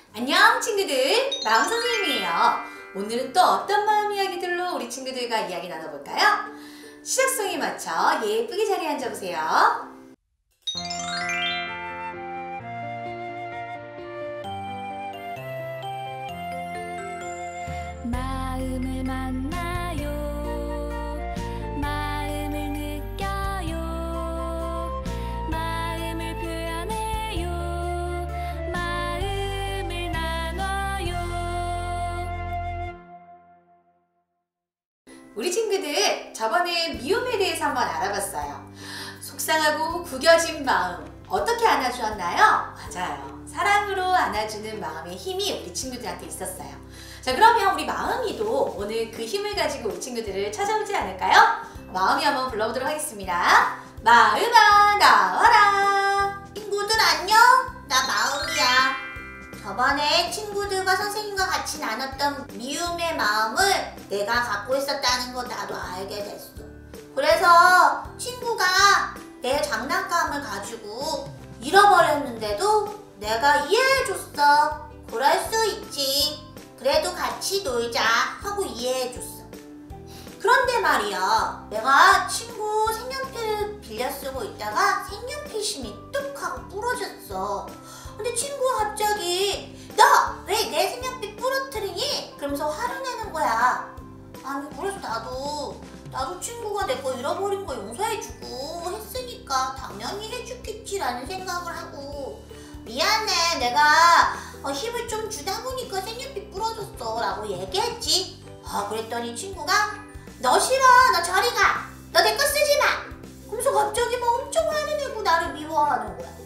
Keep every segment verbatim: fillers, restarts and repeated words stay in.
안녕 친구들, 마음선생님이에요. 오늘은 또 어떤 마음 이야기들로 우리 친구들과 이야기 나눠볼까요? 시작성에 맞춰 예쁘게 자리에 앉아보세요. 마음을 만나요. 마음을 느껴요. 마음을 표현해요. 마음을 나눠요. 우리 친구들 저번에 미움에 대해서 한번 알아봤어요. 속상하고 구겨진 마음 어떻게 안아주었나요? 맞아요. 사랑으로 안아주는 마음의 힘이 우리 친구들한테 있었어요. 자, 그러면 우리 마음이도 오늘 그 힘을 가지고 우리 친구들을 찾아오지 않을까요? 마음이 한번 불러보도록 하겠습니다. 마음아 나와라. 친구들 안녕? 나 마음이야. 저번에 친구들과 선생님과 같이 나눴던 미움의 마음을 내가 갖고 있었다는 거 나도 알게 됐어. 그래서 친구가 내 장난감을 가지고 잃어버렸는데도 내가 이해해줬어. 그럴 수 있지. 그래도 같이 놀자 하고 이해해줬어. 그런데 말이야, 내가 친구 색연필을 빌려 쓰고 있다가 색연필 심이 뚝 하고 부러졌어. 근데 친구가 갑자기 너 왜 내 색연필 부러뜨리니? 그러면서 화를 내는 거야. 아니 그래서 나도 나도 친구가 내 거 잃어버린 거 용서해주고 했으니까 당연히 해줬겠지라는 생각을 하고, 미안해 내가 어, 힘을 좀 주다 보니까 색연필 부러졌어 라고 얘기했지. 아, 그랬더니 친구가 너 싫어, 너 저리 가, 너 내 거 쓰지 마 그러면서 갑자기 막 엄청 화를 내고 나를 미워하는 거야.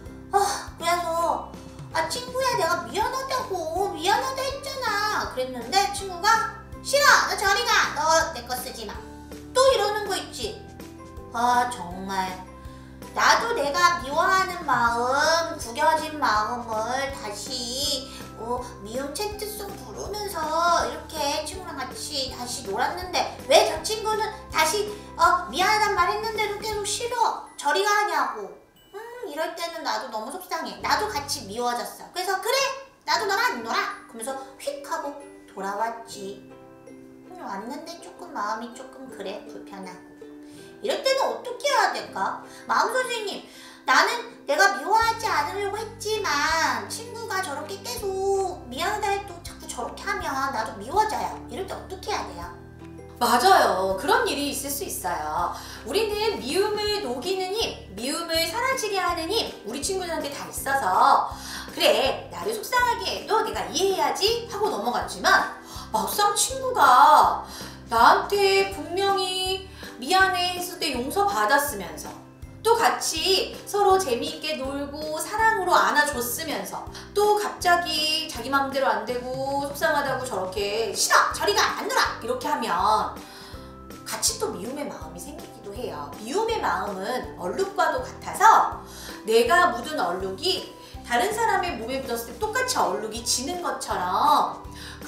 아, 그래서 아 친구야 내가 미안하다고 미안하다 했잖아 그랬는데 친구가 싫어, 너 저리 가, 너 내 거 쓰지 마 또 이러는 거 있지. 아 정말 나도 내가 미워하는 마음, 구겨진 마음을 다시 어, 미움 채트송 부르면서 이렇게 친구랑 같이 다시 놀았는데 왜 저 친구는 다시 어, 미안하단 말 했는데도 계속 싫어, 저리 가 하냐고. 음 이럴 때는 나도 너무 속상해. 나도 같이 미워졌어. 그래서 그래 나도 너랑 안 놀아 그러면서 휙 하고 돌아왔지. 음, 왔는데 조금 마음이 조금 그래 불편하고. 이럴 때는 어떻게 해야 될까? 마음선생님, 나는 내가 미워하지 않으려고 했지만 친구가 저렇게 계속 미안하다 해도 자꾸 저렇게 하면 나도 미워져요. 이럴 때 어떻게 해야 돼요? 맞아요. 그런 일이 있을 수 있어요. 우리는 미움을 녹이는 힘, 미움을 사라지게 하는 힘 우리 친구들한테 다 있어서 그래 나를 속상하게 해도 내가 이해해야지 하고 넘어갔지만, 막상 친구가 나한테 분명히 미안해 했을 때 용서받았으면서 또 같이 서로 재미있게 놀고 사랑으로 안아줬으면서 또 갑자기 자기 마음대로 안 되고 속상하다고 저렇게 싫어 저리 가 안 놀아 이렇게 하면 같이 또 미움의 마음이 생기기도 해요. 미움의 마음은 얼룩과도 같아서 내가 묻은 얼룩이 다른 사람의 몸에 묻었을 때 똑같이 얼룩이 지는 것처럼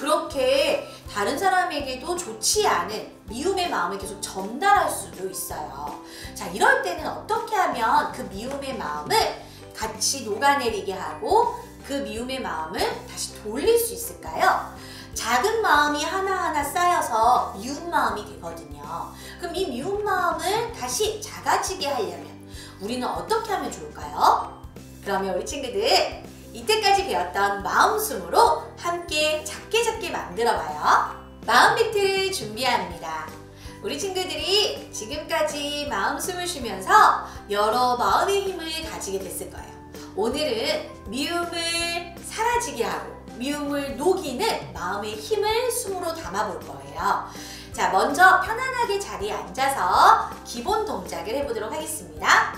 그렇게 다른 사람에게도 좋지 않은 미움의 마음을 계속 전달할 수도 있어요. 자, 이럴 때는 어떻게 하면 그 미움의 마음을 같이 녹아내리게 하고 그 미움의 마음을 다시 돌릴 수 있을까요? 작은 마음이 하나하나 쌓여서 미운 마음이 되거든요. 그럼 이 미운 마음을 다시 작아지게 하려면 우리는 어떻게 하면 좋을까요? 그러면 우리 친구들 이때까지 배웠던 마음숨으로 함께 작게 작게 만들어봐요. 마음 비트를 준비합니다. 우리 친구들이 지금까지 마음숨을 쉬면서 여러 마음의 힘을 가지게 됐을 거예요. 오늘은 미움을 사라지게 하고 미움을 녹이는 마음의 힘을 숨으로 담아볼 거예요. 자, 먼저 편안하게 자리에 앉아서 기본 동작을 해보도록 하겠습니다.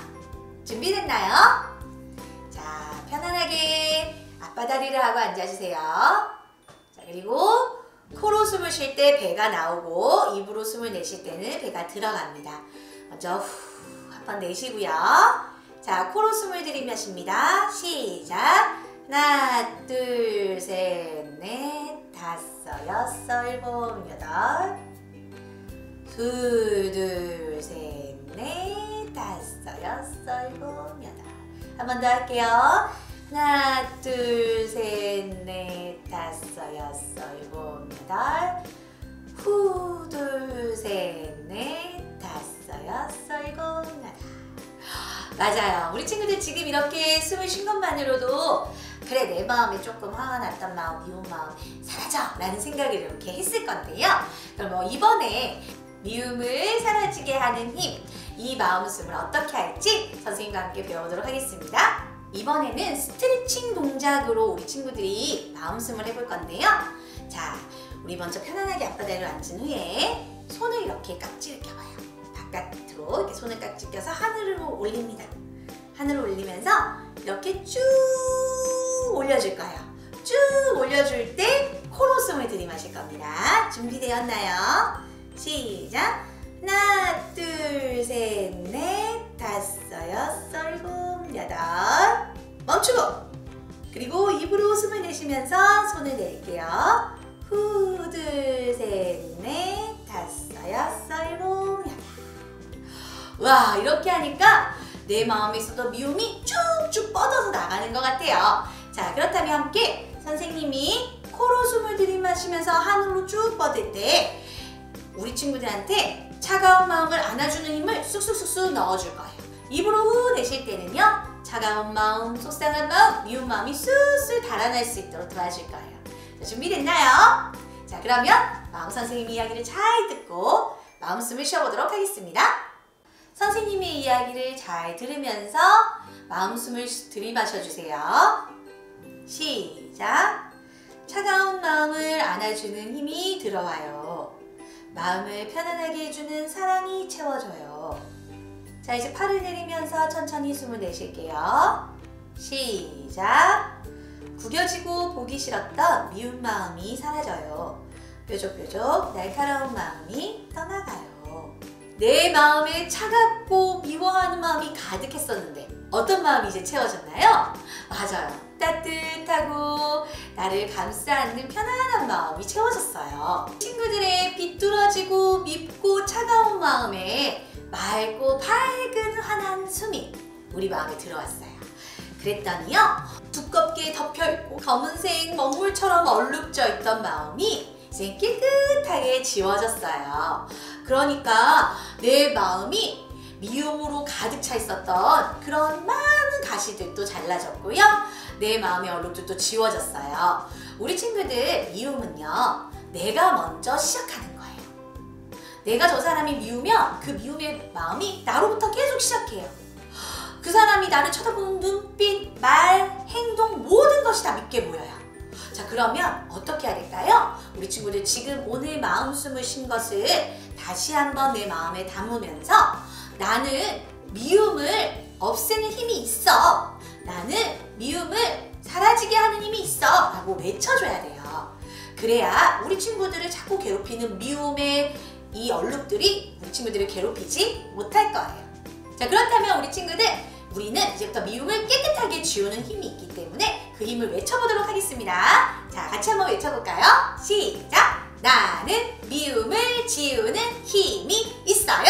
준비됐나요? 자, 편안하게 앞바다리를 하고 앉아주세요. 자, 그리고 코로 숨을 쉴 때 배가 나오고 입으로 숨을 내쉴 때는 배가 들어갑니다. 먼저 후 한번 내쉬고요. 자, 코로 숨을 들이마십니다. 시작! 하나, 둘, 셋, 넷, 다섯, 여섯, 일곱, 여덟. 둘, 둘, 셋, 넷, 다섯, 여섯, 일곱, 여덟. 한 번 더 할게요. 하나, 둘, 셋, 넷, 맞아요. 우리 친구들 지금 이렇게 숨을 쉰 것만으로도 그래, 내 마음에 조금 화가 났던 마음, 미운 마음 사라져 라는 생각을 이렇게 했을 건데요. 그럼 뭐 이번에 미움을 사라지게 하는 힘, 이 마음숨을 어떻게 할지 선생님과 함께 배워보도록 하겠습니다. 이번에는 스트레칭 동작으로 우리 친구들이 마음숨을 해볼 건데요. 자, 우리 먼저 편안하게 앞바다로 앉은 후에 손을 이렇게 깍지를 껴봐요. 바깥으로 이렇게 손을 깍지 껴서 하늘로 올립니다. 하늘로 올리면서 이렇게 쭉 올려줄 거예요. 쭉 올려줄 때 코로 숨을 들이마실 겁니다. 준비되었나요? 시작! 하나, 둘, 셋, 넷, 다섯, 여섯, 일곱, 여덟. 멈추고! 그리고 입으로 숨을 내쉬면서 손을 내릴게요. 후, 둘, 셋, 넷, 다섯, 여섯, 일곱, 여덟. 와, 이렇게 하니까 내 마음에 있었던 미움이 쭉쭉 뻗어서 나가는 것 같아요. 자, 그렇다면 함께 선생님이 코로 숨을 들이마시면서 하늘로 쭉 뻗을 때 우리 친구들한테 차가운 마음을 안아주는 힘을 쑥쑥쑥쑥 넣어줄 거예요. 입으로 후 내쉴 때는요, 차가운 마음, 속상한 마음, 미운 마음이 쑥쑥 달아날 수 있도록 도와줄 거예요. 자, 준비됐나요? 자, 그러면 마음 선생님 이야기를 잘 듣고 마음 숨을 쉬어보도록 하겠습니다. 선생님의 이야기를 잘 들으면서 마음 숨을 들이마셔주세요. 시작! 차가운 마음을 안아주는 힘이 들어와요. 마음을 편안하게 해주는 사랑이 채워져요. 자, 이제 팔을 내리면서 천천히 숨을 내쉴게요. 시작! 구겨지고 보기 싫었던 미운 마음이 사라져요. 뾰족뾰족 날카로운 마음이 떠나가요. 내 마음에 차갑고 미워하는 마음이 가득했었는데 어떤 마음이 이제 채워졌나요? 맞아요. 따뜻하고 나를 감싸 안는 편안한 마음이 채워졌어요. 친구들의 비뚤어지고 밉고 차가운 마음에 맑고 밝은 환한 숨이 우리 마음에 들어왔어요. 그랬더니요, 두껍게 덮여있고 검은색 먹물처럼 얼룩져 있던 마음이 이제 깨끗하게 지워졌어요. 그러니까 내 마음이 미움으로 가득 차 있었던 그런 많은 가시들도 잘라졌고요. 내 마음의 얼룩들도 지워졌어요. 우리 친구들, 미움은요, 내가 먼저 시작하는 거예요. 내가 저 사람이 미우면 그 미움의 마음이 나로부터 계속 시작해요. 그 사람이 나를 쳐다보는 눈빛, 말, 행동 모든 것이 다 밉게 보여요. 자, 그러면 어떻게 해야 될까요? 우리 친구들 지금 오늘 마음 숨을 쉰 것을 다시 한번 내 마음에 담으면서 나는 미움을 없애는 힘이 있어. 나는 미움을 사라지게 하는 힘이 있어. 라고 외쳐줘야 돼요. 그래야 우리 친구들을 자꾸 괴롭히는 미움의 이 얼룩들이 우리 친구들을 괴롭히지 못할 거예요. 자, 그렇다면 우리 친구들, 우리는 이제부터 미움을 깨끗하게 지우는 힘이 있기 때문에 그 힘을 외쳐보도록 하겠습니다. 자, 같이 한번 외쳐볼까요? 시작! 나는 미움을 지우는 힘이 있어요.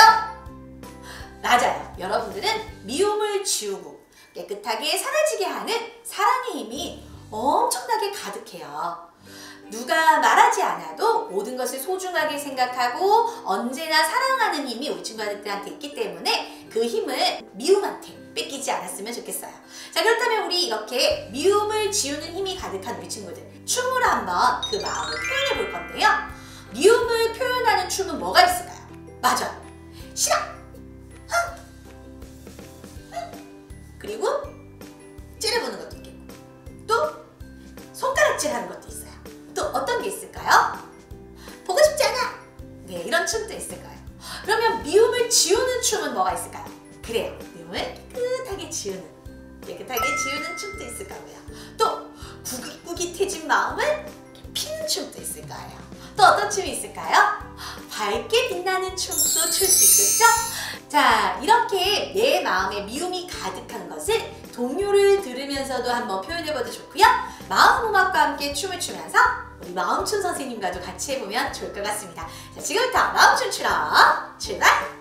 맞아요. 여러분들은 미움을 지우고 깨끗하게 사라지게 하는 사랑의 힘이 엄청나게 가득해요. 누가 말하지 않아도 모든 것을 소중하게 생각하고 언제나 사랑하는 힘이 우리 친구들한테 있기 때문에 그 힘을 미움한테 뺏기지 않았으면 좋겠어요. 자, 그렇다면 우리 이렇게 미움을 지우는 힘이 가득한 우리 친구들, 춤으로 한번 그 마음을 표현해 볼 건데요. 미움을 표현하는 춤은 뭐가 있을까요? 맞아, 싫어! 흥! 흥! 그리고 찌르보는 것도 있겠고, 또 손가락질하는 것도 있어요. 또 어떤 게 있을까요? 보고 싶지 않아! 네, 이런 춤도 있을 거예요. 그러면 미움을 지우는 춤은 뭐가 있을까요? 그래요, 미움을 깨끗하게 지우는, 깨끗하게 지우는 춤도 있을 거고요. 또 구깃구깃해진 마음을 피는 춤도 있을 거예요. 또 어떤 춤이 있을까요? 밝게 빛나는 춤도 출 수 있겠죠? 자, 이렇게 내 마음에 미움이 가득한 것을 동요를 들으면서도 한번 표현해봐도 좋고요. 마음음악과 함께 춤을 추면서 우리 마음춤 선생님과도 같이 해보면 좋을 것 같습니다. 자, 지금부터 마음춤 추러 출발!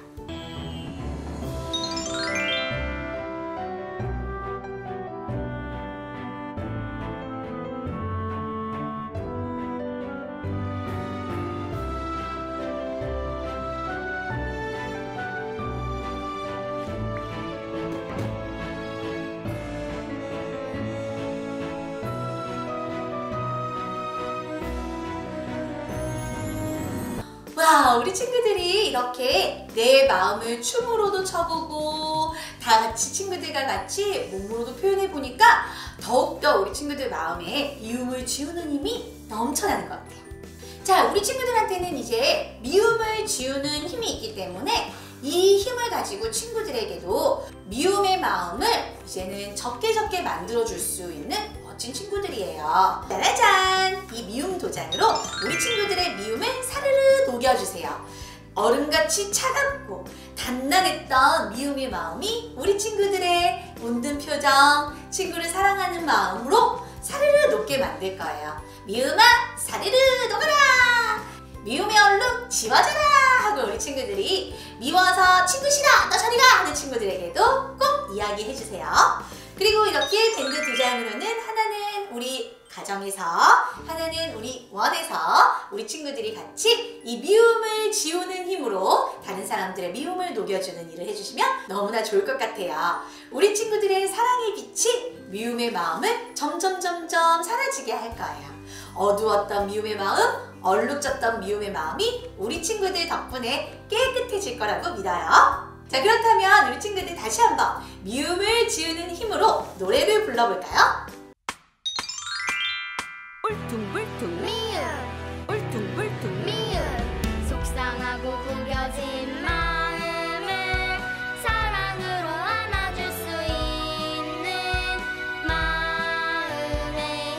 와, 우리 친구들이 이렇게 내 마음을 춤으로도 쳐보고 다 같이 친구들과 같이 몸으로도 표현해 보니까 더욱더 우리 친구들 마음에 미움을 지우는 힘이 넘쳐나는 것 같아요. 자, 우리 친구들한테는 이제 미움을 지우는 힘이 있기 때문에 이 힘을 가지고 친구들에게도 미움의 마음을 이제는 적게 적게 만들어줄 수 있는 멋진 친구들이에요. 짜라잔! 이 미움 도장으로 우리 친구들의 미움을 사르르 녹여주세요. 얼음같이 차갑고 단단했던 미움의 마음이 우리 친구들의 웃는 표정, 친구를 사랑하는 마음으로 사르르 녹게 만들 거예요. 미움아, 사르르 녹아라! 미움의 얼룩 지워져라! 하고 우리 친구들이 미워서 친구 싫어! 너 저리 가! 하는 친구들에게도 꼭 이야기해주세요. 그리고 이렇게 밴드 두 장으로는 하나는 우리 가정에서, 하나는 우리 원에서 우리 친구들이 같이 이 미움을 지우는 힘으로 다른 사람들의 미움을 녹여주는 일을 해주시면 너무나 좋을 것 같아요. 우리 친구들의 사랑의 빛이 미움의 마음을 점점 점점 사라지게 할 거예요. 어두웠던 미움의 마음, 얼룩졌던 미움의 마음이 우리 친구들 덕분에 깨끗해질 거라고 믿어요. 자, 그렇다면 우리 친구들 다시 한번 미움을 지우는 힘으로 노래를 불러볼까요? 울퉁불퉁 미움, 울퉁불퉁 미움. 속상하고 구겨진 마음을 사랑으로 안아줄 수 있는 마음의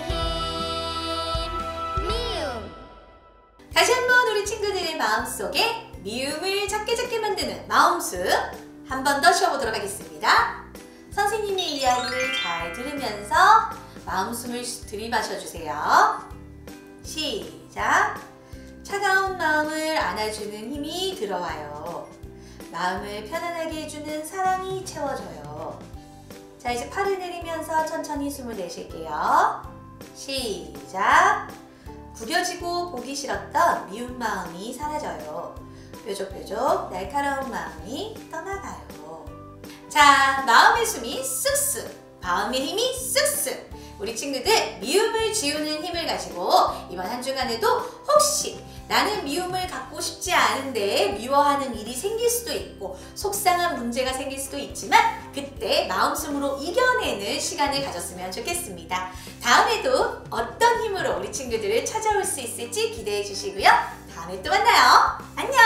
힘 미움. 다시 한번 우리 친구들의 마음속에 미움을 작게 작게 만드는 마음숲 한 번 더 쉬어보도록 하겠습니다. 선생님의 이야기를 잘 들으면서 마음숨을 들이마셔주세요. 시작! 차가운 마음을 안아주는 힘이 들어와요. 마음을 편안하게 해주는 사랑이 채워져요. 자, 이제 팔을 내리면서 천천히 숨을 내쉴게요. 시작! 구겨지고 보기 싫었던 미운 마음이 사라져요. 뾰족뾰족 날카로운 마음이 떠나가요. 자, 마음의 숨이 쓱쓱, 마음의 힘이 쓱쓱. 우리 친구들 미움을 지우는 힘을 가지고 이번 한 주간에도 혹시 나는 미움을 갖고 싶지 않은데 미워하는 일이 생길 수도 있고 속상한 문제가 생길 수도 있지만 그때 마음숨으로 이겨내는 시간을 가졌으면 좋겠습니다. 다음에도 어떤 힘으로 우리 친구들을 찾아올 수 있을지 기대해 주시고요. 다음에 또 만나요. 안녕!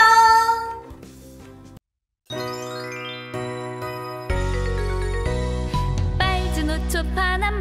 빨주노초 파란